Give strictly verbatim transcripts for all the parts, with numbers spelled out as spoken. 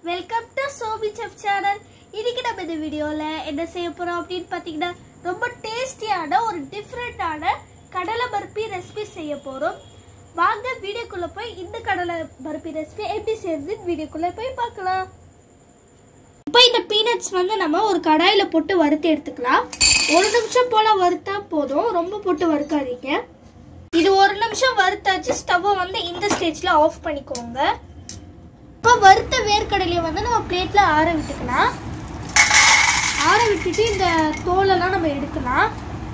Welcome to Sobi Chef channel. இன்னைக்கு நம்ம இந்த வீடியோல என்ன செய்ய போறோம் அப்படினு பாத்தீங்கன்னா ரொம்ப டேஸ்டியான ஒரு டிஃபரண்டான கடலை பர்பி ரெசிபி செய்ய போறோம். வாங்க வீடியோக்குள்ள போய் இந்த கடலை பர்பி ரெசிபி எப்படி செய்யறதுன்னு வீடியோக்குள்ள போய் பார்க்கலாம். இப்போ இந்த பீனட்ஸ் வந்து நம்ம ஒரு கடாயில போட்டு வறுத்து எடுத்துக்கலாம். ஒரு நிமிஷம் போல வறுத்தா போதும், ரொம்ப போட்டு வறுக்காதீங்க. இது ஒரு நிமிஷம் வறுத்தாச்சு. ஸ்டவ் வந்து இந்த ஸ்டேஜ்ல ஆஃப் பண்ணிக்கோங்க. இப்போ வறுத்த வேர்க்கடலையை வந்து நம்ம பிளேட்ல ஆற விட்டுக்கலாம். ஆற விட்டுட்டு இந்த தோலெல்லாம் நம்ம எடுக்கலாம்.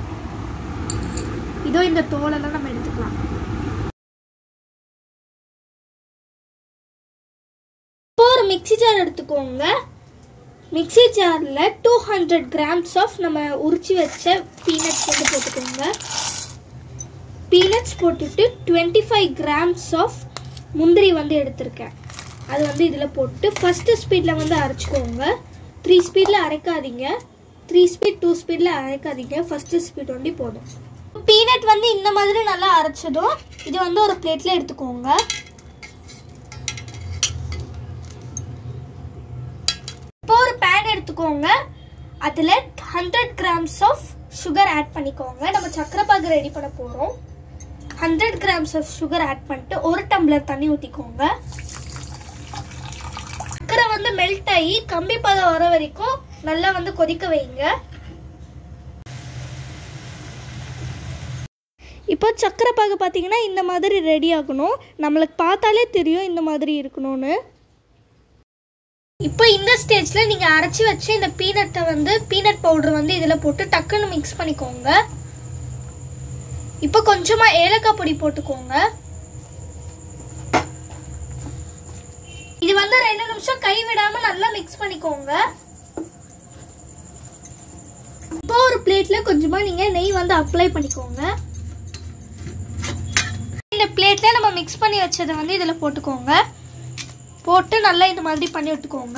இதோ இந்த தோலெல்லாம் நம்ம எடுத்துக்கலாம். இப்போ ஒரு மிக்ஸி ஜார் எடுத்துக்கோங்க. மிக்ஸி ஜார்ல டூ ஹண்ட்ரட் கிராம்ஸ் ஆஃப் நம்ம உரிச்சு வச்ச பீனட்ஸ் வந்து போட்டுக்கோங்க. பீனட்ஸ் போட்டுட்டு டுவெண்ட்டி ஃபைவ் கிராம்ஸ் ஆஃப் முந்திரி வந்து எடுத்திருக்கேன். அது வந்து இதில் போட்டு ஃபஸ்ட்டு ஸ்பீடில் வந்து அரைச்சிக்கோங்க. த்ரீ ஸ்பீடில் அரைக்காதீங்க. த்ரீ ஸ்பீட் டூ ஸ்பீடில் அரைக்காதீங்க. ஃபஸ்ட்டு ஸ்பீட் ஒண்டி போதும். பீனட் வந்து இந்த மாதிரி நல்லா அரைச்சதும் இது வந்து ஒரு பிளேட்டில் எடுத்துக்கோங்க. இப்போ ஒரு பேன் எடுத்துக்கோங்க. அதில் hundred grams of sugar add பண்ணிக்கோங்க. நம்ம சக்கரை பாகு ரெடி பண்ண போகிறோம். Hundred grams of sugar add பண்ணிட்டு ஒரு டம்ளர் தண்ணி ஊற்றிக்கோங்க. சக்கரை வந்து மெல்ட் ஆகி கம்பி பதம் வர வரைக்கும் நல்லா வந்து கொதிக்க வைங்க. இப்போ சக்கரை பாகு பார்த்தீங்கன்னா இந்த மாதிரி ரெடி ஆகணும். நம்மளுக்கு பார்த்தாலே தெரியும் இந்த மாதிரி இருக்கணும்னு. இப்போ இந்த ஸ்டேஜ்ல நீங்க அரைச்சி வச்சு இந்த பீனட்டை வந்து பீனட் பவுடர் வந்து இதுல போட்டு டக்குன்னு மிக்ஸ் பண்ணிக்கோங்க. இப்போ கொஞ்சமா ஏலக்காய் பொடி போட்டுக்கோங்க. இது வந்து ரெண்டு நிமிஷம் கை விடாம நல்லா மிக்ஸ் பண்ணிக்கோங்க. இப்போ ஒரு பிளேட்ல கொஞ்சமா நீங்க நெய் வந்து அப்ளை பண்ணிக்கோங்க. இந்த பிளேட்ல நம்ம மிக்ஸ் பண்ணி வச்சதை வந்து இதுல போட்டுக்கோங்க. போட்டு நல்லா இந்த மாதிரி பண்ணி விட்டுக்கோங்க.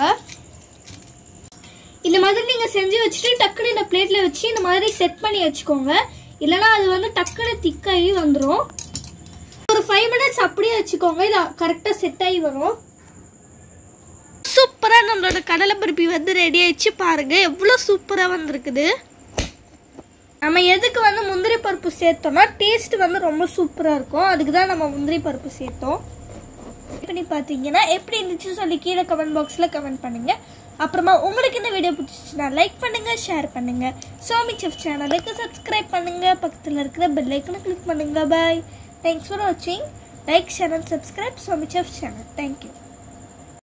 இந்த மாதிரி நீங்க செஞ்சு வச்சுட்டு டக்குன்னு இந்த பிளேட்ல வச்சு இந்த மாதிரி செட் பண்ணி வச்சுக்கோங்க. இல்லைன்னா அது வந்து டக்குன்னு திக்காகி வந்துடும். ஒரு ஃபைவ் மினிட்ஸ் அப்படியே வச்சுக்கோங்க. இது கரெக்டாக செட் ஆகி வரும். சூப்பராக நம்மளோட கடலை பருப்பி வந்து ரெடி ஆயிடுச்சு. பாருங்க எவ்வளோ சூப்பராக வந்திருக்குது. நம்ம எதுக்கு வந்து முந்திரி பருப்பு சேர்த்தோம்னா டேஸ்ட் வந்து ரொம்ப சூப்பராக இருக்கும். அதுக்கு தான் நம்ம முந்திரி பருப்பு சேர்த்தோம். பண்ணி பார்த்தீங்கன்னா எப்படி இருந்துச்சுன்னு சொல்லி கீழே கமெண்ட் பாக்ஸில் கமெண்ட் பண்ணுங்க. அப்புறமா உங்களுக்கு இந்த வீடியோ பிடிச்சிச்சுன்னா லைக் பண்ணுங்க, ஷேர் பண்ணுங்க. சோமி செஃப் சேனலுக்கு சப்ஸ்கிரைப் பண்ணுங்க. பக்கத்தில் இருக்கிற பெல் ஐக்கனை கிளிக் பண்ணுங்க. பாய். தேங்க்ஸ் ஃபார் வாட்சிங். Like, share and subscribe Somi chef channel. Thank you.